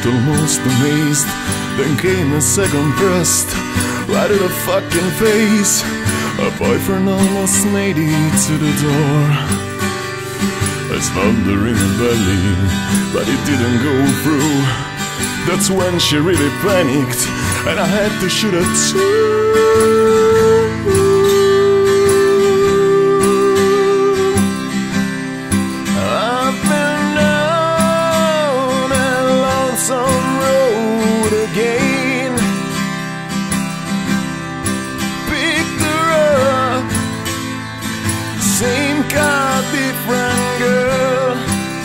almost amazed. Then came a second thrust, right to the fucking face. A boyfriend almost made it to the door. I thundering in belly, but it didn't go through. That's when she really panicked, and I had to shoot her too. I've been down a lonesome road again. Picked her up, same car, different girl.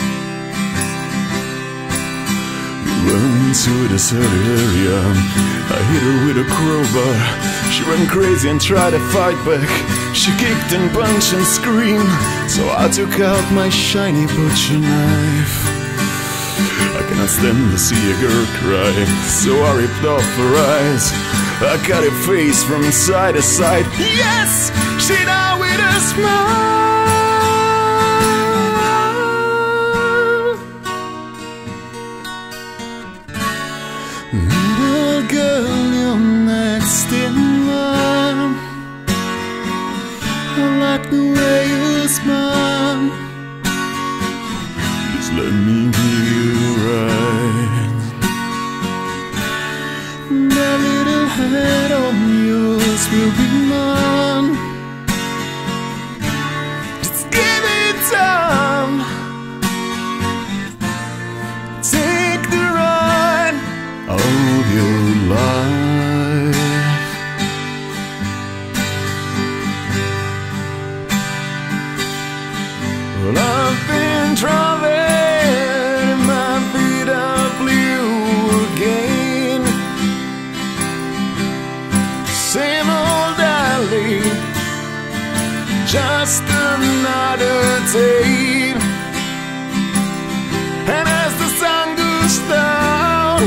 Into the deserted area, I hit her with a crowbar. She went crazy and tried to fight back. She kicked and punched and screamed, so I took out my shiny butcher knife. I cannot stand to see a girl cry, so I ripped off her eyes. I cut her face from side to side. Yes, she died with a smile. Little girl, you're next in line. I like the way you smile. Just let me give you a ride. That little head of yours will be mine. Just give it time. Take the ride of your life. Well, I've been traveling, my feet are blue again. Same old alley, just another day. And as the sun goes down,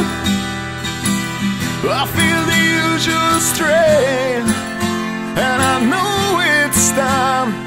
I feel the usual strain, and I know it's time